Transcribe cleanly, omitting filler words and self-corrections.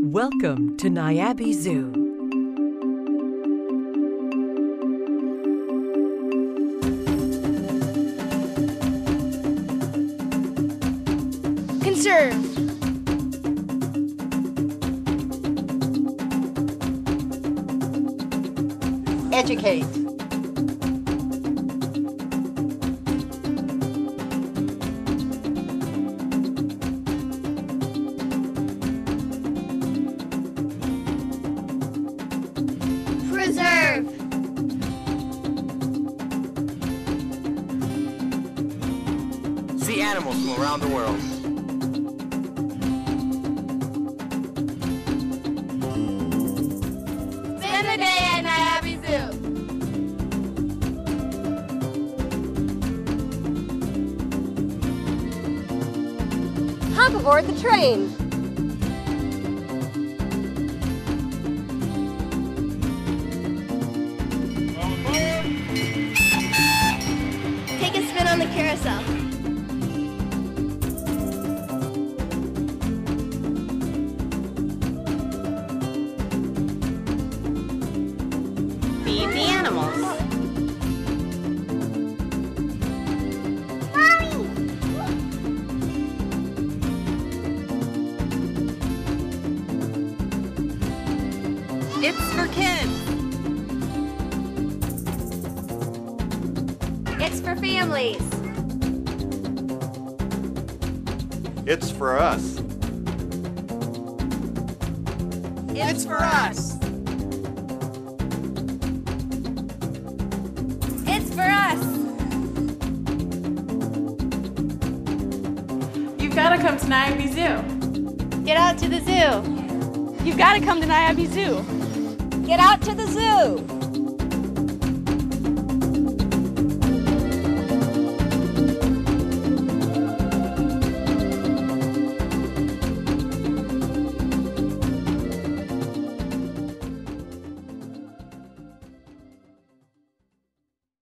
Welcome to Niabi Zoo. Conserve. Educate. Preserve. See animals from around the world. Spend the day at Niabi Zoo. Hop aboard the train. Take a spin on the carousel. Feed the animals. It's for kids. It's for families. It's for us. It's for us. It's for us. You've got to come to Niabi Zoo. Get out to the zoo. You've got to come to Niabi Zoo. Get out to the zoo.